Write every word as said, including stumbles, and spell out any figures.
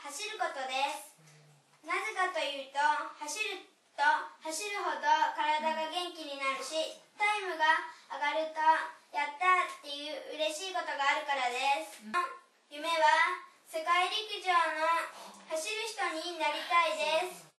走ることです。なぜかというと、走ると走るほど体が元気になるし、タイムが上がるとやったっていう嬉しいことがあるからです。夢は世界陸上の走る人になりたいです。